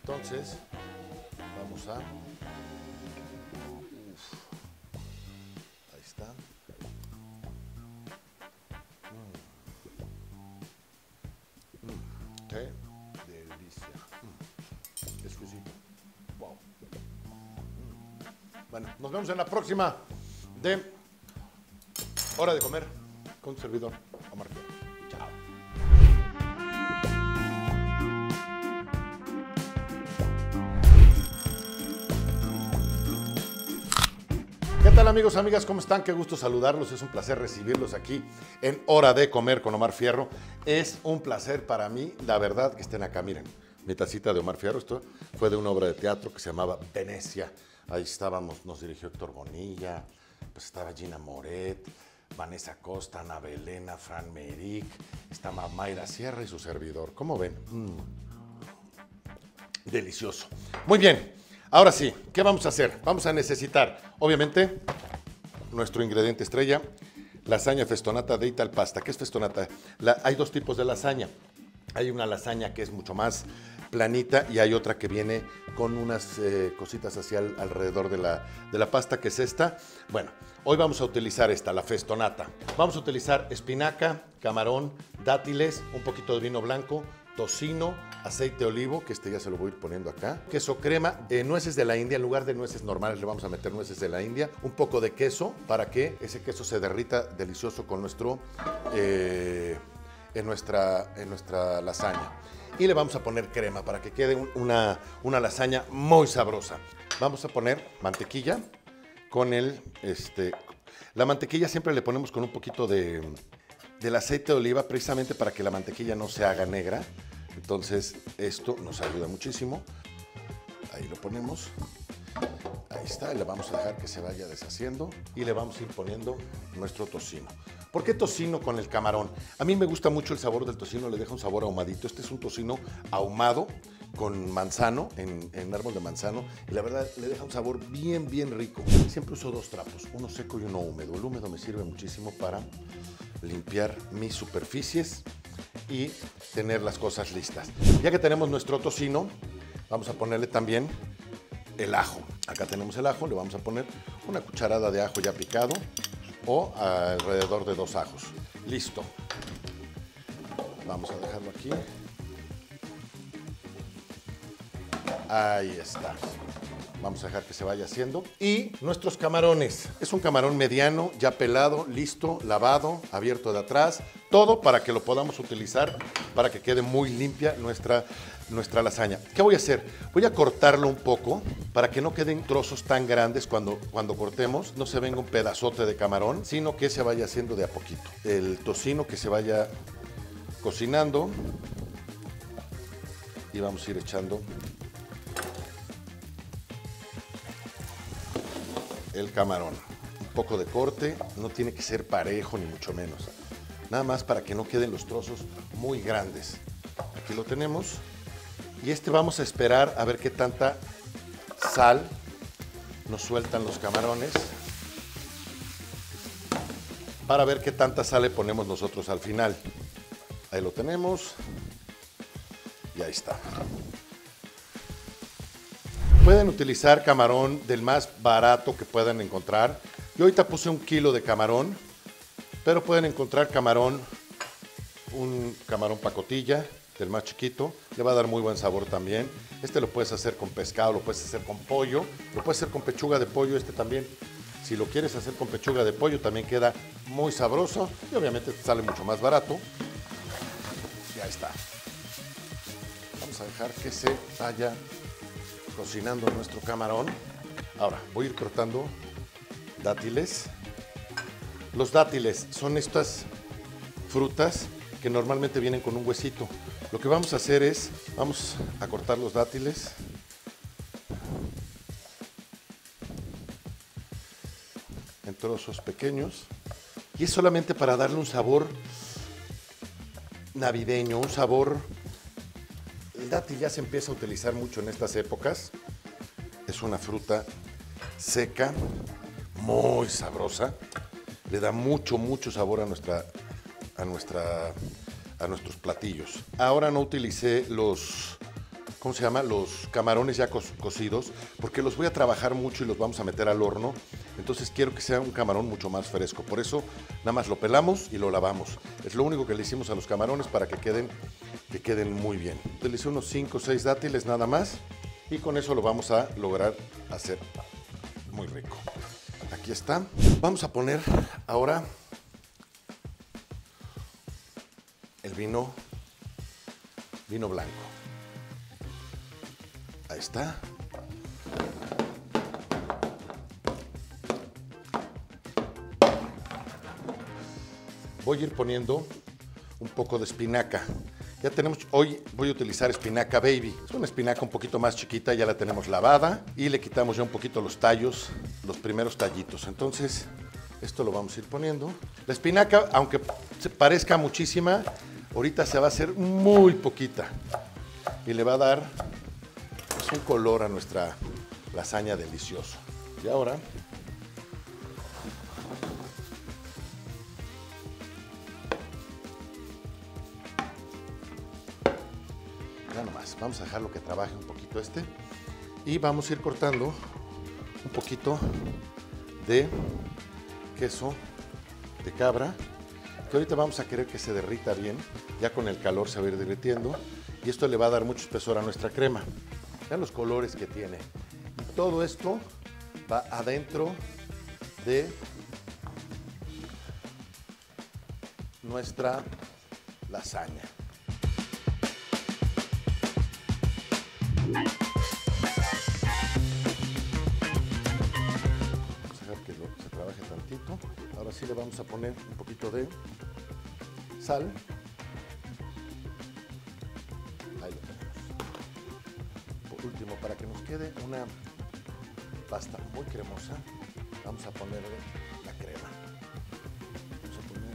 Entonces, vamos a... Ahí está. Qué delicia. Exquisito. Wow. Bueno, nos vemos en la próxima de Hora de Comer con tu servidor, Omar Fierro. Chao. ¿Qué tal, amigos, amigas? ¿Cómo están? Qué gusto saludarlos. Es un placer recibirlos aquí en Hora de Comer con Omar Fierro. Es un placer para mí, la verdad, que estén acá. Miren, mi tacita de Omar Fierro. Esto fue de una obra de teatro que se llamaba Venecia. Ahí estábamos, nos dirigió Héctor Bonilla, pues estaba Gina Moret, Vanessa Costa, Ana Belena, Fran Merrick, estaba Mayra Sierra y su servidor. ¿Cómo ven? Delicioso. Muy bien. Ahora sí, ¿qué vamos a hacer? Vamos a necesitar, obviamente, nuestro ingrediente estrella, lasaña festonata de Ital Pasta. ¿Qué es festonata? Hay dos tipos de lasaña. Hay una lasaña que es mucho más planita y hay otra que viene con unas cositas hacia alrededor de la pasta, que es esta. Bueno, hoy vamos a utilizar esta, la festonata. Vamos a utilizar espinaca, camarón, dátiles, un poquito de vino blanco, tocino, aceite de olivo, que este ya se lo voy a ir poniendo acá, queso crema, nueces de la India. En lugar de nueces normales le vamos a meter nueces de la India, un poco de queso para que ese queso se derrita delicioso con en nuestra lasaña. Y le vamos a poner crema para que quede una lasaña muy sabrosa. Vamos a poner mantequilla con la mantequilla siempre le ponemos con un poquito del aceite de oliva, precisamente para que la mantequilla no se haga negra. Entonces esto nos ayuda muchísimo. Ahí lo ponemos. Ahí está, y le vamos a dejar que se vaya deshaciendo y le vamos a ir poniendo nuestro tocino. ¿Por qué tocino con el camarón? A mí me gusta mucho el sabor del tocino, le deja un sabor ahumadito. Este es un tocino ahumado con manzano, en árbol de manzano, y la verdad le deja un sabor bien, bien rico. Siempre uso dos trapos, uno seco y uno húmedo. El húmedo me sirve muchísimo para limpiar mis superficies y tener las cosas listas. Ya que tenemos nuestro tocino, vamos a ponerle también el ajo. Acá tenemos el ajo, le vamos a poner una cucharada de ajo ya picado o alrededor de 2 ajos. Listo. Vamos a dejarlo aquí. Ahí está. Vamos a dejar que se vaya haciendo. Y nuestros camarones. Es un camarón mediano, ya pelado, listo, lavado, abierto de atrás. Todo para que lo podamos utilizar para que quede muy limpia nuestra lasaña. ¿Qué voy a hacer? Voy a cortarlo un poco para que no queden trozos tan grandes cuando cortemos. No se venga un pedazote de camarón, sino que se vaya haciendo de a poquito. El tocino que se vaya cocinando. Y vamos a ir echando el camarón. Un poco de corte, no tiene que ser parejo ni mucho menos. Nada más para que no queden los trozos muy grandes. Aquí lo tenemos. Y vamos a esperar a ver qué tanta sal nos sueltan los camarones. Para ver qué tanta sal le ponemos nosotros al final. Ahí lo tenemos. Y ahí está. Pueden utilizar camarón del más barato que puedan encontrar. Yo ahorita puse 1 kilo de camarón, pero pueden encontrar un camarón pacotilla, del más chiquito. Le va a dar muy buen sabor también. Lo puedes hacer con pescado, lo puedes hacer con pollo, lo puedes hacer con pechuga de pollo también. Si lo quieres hacer con pechuga de pollo también queda muy sabroso y obviamente te sale mucho más barato. Ya está. Vamos a dejar que se vaya cocinando nuestro camarón. Ahora voy a ir cortando dátiles. Los dátiles son estas frutas que normalmente vienen con un huesito. Lo que vamos a hacer es, vamos a cortar los dátiles. En trozos pequeños. Y es solamente para darle un sabor navideño, un sabor... El dátil ya se empieza a utilizar mucho en estas épocas. Es una fruta seca, muy sabrosa. Le da mucho, mucho sabor a nuestros platillos. Ahora no utilicé los ¿cómo se llama? Los camarones ya cocidos, porque los voy a trabajar mucho y los vamos a meter al horno. Entonces quiero que sea un camarón mucho más fresco. Por eso nada más lo pelamos y lo lavamos. Es lo único que le hicimos a los camarones para que queden muy bien. Utilicé unos 5 o 6 dátiles nada más y con eso lo vamos a lograr hacer muy rico. Aquí está. Vamos a poner ahora el vino blanco. Ahí está. Voy a ir poniendo un poco de espinaca. Ya tenemos, hoy voy a utilizar espinaca baby. Es una espinaca un poquito más chiquita, ya la tenemos lavada y le quitamos ya un poquito los tallos, los primeros tallitos. Entonces, esto lo vamos a ir poniendo. La espinaca, aunque se parezca muchísima, ahorita se va a hacer muy poquita y le va a dar pues, un color a nuestra lasaña delicioso. Y ahora ya nomás, vamos a dejarlo que trabaje un poquito y vamos a ir cortando un poquito de queso de cabra, que ahorita vamos a querer que se derrita bien, ya con el calor se va a ir derritiendo y esto le va a dar mucho espesor a nuestra crema. Vean los colores que tiene. Y todo esto va adentro de nuestra lasaña. Vamos a dejar que se trabaje tantito. Ahora sí le vamos a poner un poquito de sal. Ahí lo tenemos. Por último, para que nos quede una pasta muy cremosa, vamos a ponerle la crema. Vamos a poner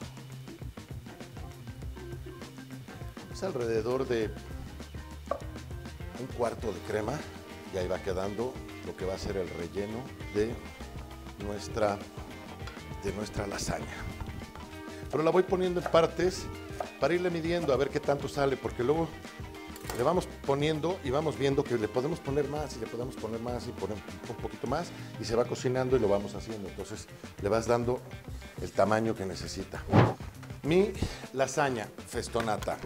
pues, alrededor de un cuarto de crema y ahí va quedando lo que va a ser el relleno de nuestra lasaña. Pero la voy poniendo en partes para irle midiendo a ver qué tanto sale, porque luego le vamos poniendo y vamos viendo que le podemos poner más y le podemos poner más y poner un poquito más y se va cocinando y lo vamos haciendo. Entonces le vas dando el tamaño que necesita. Mi lasaña festonata.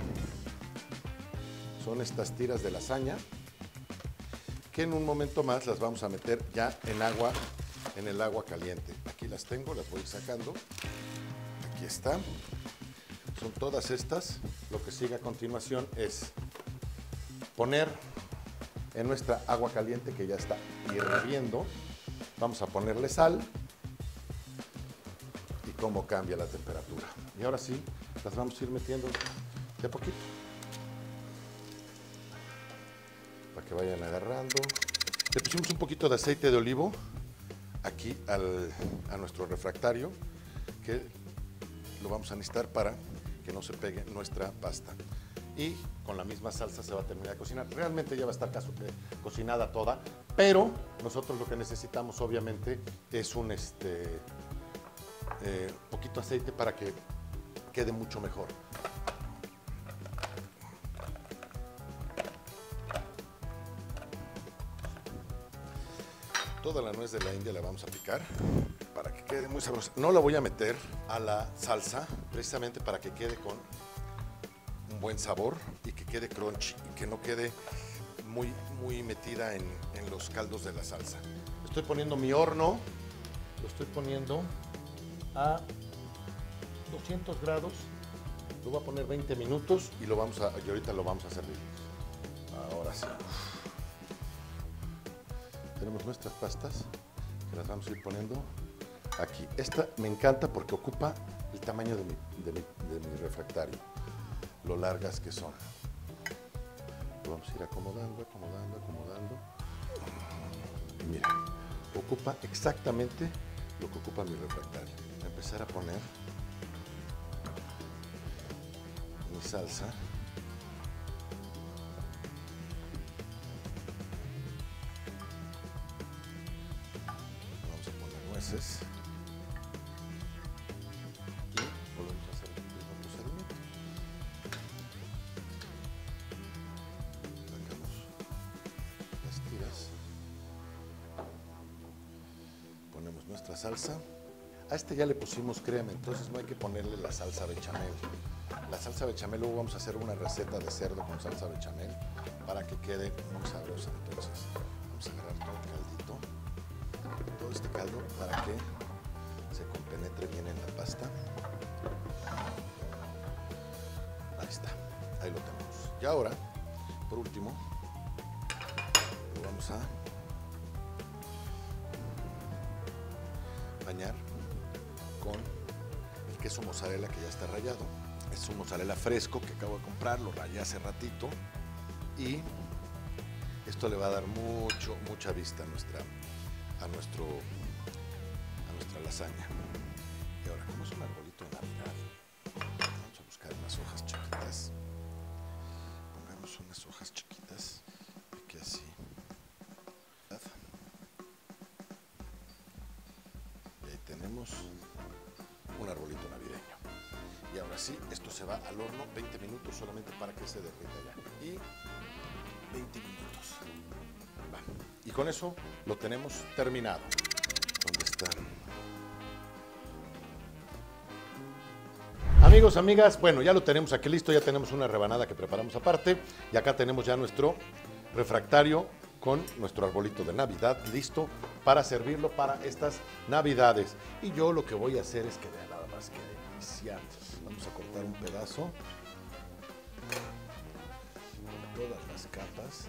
Son estas tiras de lasaña que en un momento más las vamos a meter ya en el agua caliente. Aquí las tengo, las voy sacando. Aquí está. Son todas estas. Lo que sigue a continuación es poner en nuestra agua caliente que ya está hirviendo. Vamos a ponerle sal y cómo cambia la temperatura. Y ahora sí, las vamos a ir metiendo de a poquito. Para que vayan agarrando. Le pusimos un poquito de aceite de olivo aquí a nuestro refractario, que lo vamos a necesitar para que no se pegue nuestra pasta. Y con la misma salsa se va a terminar de cocinar. Realmente ya va a estar cocinada toda, pero nosotros lo que necesitamos obviamente es un poquito de aceite para que quede mucho mejor. Toda la nuez de la India la vamos a picar para que quede muy sabrosa. No la voy a meter a la salsa precisamente para que quede con un buen sabor y que quede crunchy y que no quede muy metida en los caldos de la salsa. Estoy poniendo mi horno, lo estoy poniendo a 200 grados, lo voy a poner 20 minutos y ahorita lo vamos a servir. Ahora sí. Tenemos nuestras pastas que las vamos a ir poniendo aquí. Esta me encanta porque ocupa el tamaño de mi refractario, lo largas que son. Lo vamos a ir acomodando. Y miren, ocupa exactamente lo que ocupa mi refractario. Voy a empezar a poner mi salsa. Nueces y volvemos a hacer el mismo procedimiento. Sacamos nuestra salsa. A este ya le pusimos crema, entonces no hay que ponerle la salsa bechamel. La salsa bechamel, luego vamos a hacer una receta de cerdo con salsa bechamel para que quede muy sabrosa. Entonces vamos a agarrar todo el caldito, todo este caldo para que se compenetre bien en la pasta. Ahí está, ahí lo tenemos. Y ahora, por último, lo vamos a bañar con el queso mozzarella que ya está rallado. Es un mozzarella fresco que acabo de comprar, lo rayé hace ratito y esto le va a dar mucha vista a nuestra lasaña. Y ahora, como es un arbolito de Navidad, vamos a buscar unas hojas chiquitas. Pongamos unas hojas chiquitas, que así. Y ahí tenemos un arbolito navideño. Y ahora sí, esto se va al horno 20 minutos solamente para que se derrita ya. Y 20 minutos. Va. Y con eso lo tenemos terminado. ¿Dónde están? Amigos, amigas, bueno, ya lo tenemos aquí listo, ya tenemos una rebanada que preparamos aparte. Y acá tenemos ya nuestro refractario con nuestro arbolito de Navidad listo para servirlo para estas Navidades. Y yo lo que voy a hacer es que vean nada más que delicia. Vamos a cortar un pedazo con todas las capas.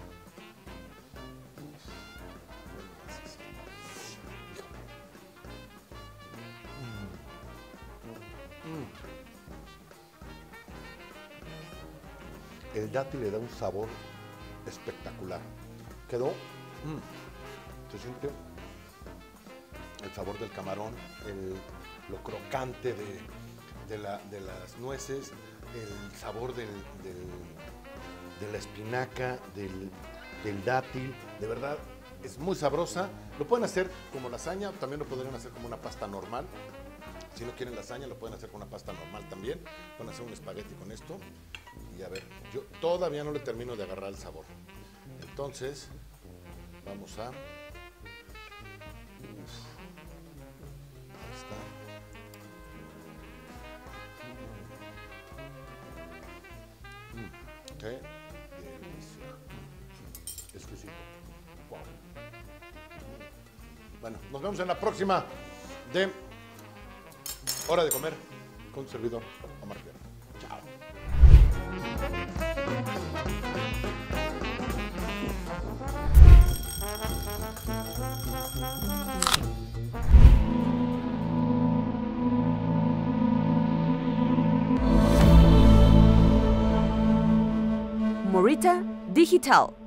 El dátil le da un sabor espectacular. Quedó, se siente el sabor del camarón, lo crocante de las nueces, el sabor de la espinaca, del dátil. De verdad, es muy sabrosa. Lo pueden hacer como lasaña, también lo podrían hacer como una pasta normal. Si no quieren lasaña, lo pueden hacer con una pasta normal también. Pueden hacer un espagueti con esto. Y a ver, yo todavía no le termino de agarrar el sabor. Entonces, vamos a... Ahí está. Qué delicia. Exquisito. Wow. Bueno, nos vemos en la próxima de Hora de Comer con su servidor Omar Fierro. Chao. Morita Digital.